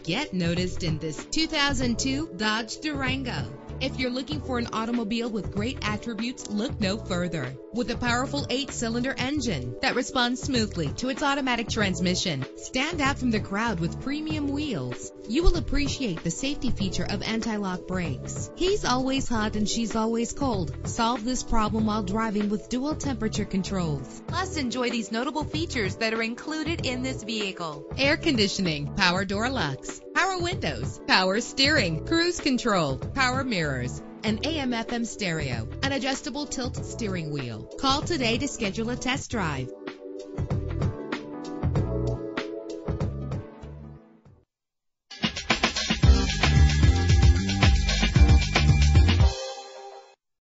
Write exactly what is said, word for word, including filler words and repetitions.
get noticed in this two thousand two Dodge Durango. If you're looking for an automobile with great attributes, look no further. With a powerful eight-cylinder engine that responds smoothly to its automatic transmission, stand out from the crowd with premium wheels. You will appreciate the safety feature of anti-lock brakes. He's always hot and she's always cold. Solve this problem while driving with dual temperature controls. Plus, enjoy these notable features that are included in this vehicle: air conditioning, power door locks, power windows, power steering, cruise control, power mirrors, an A M F M stereo, an adjustable tilt steering wheel. Call today to schedule a test drive.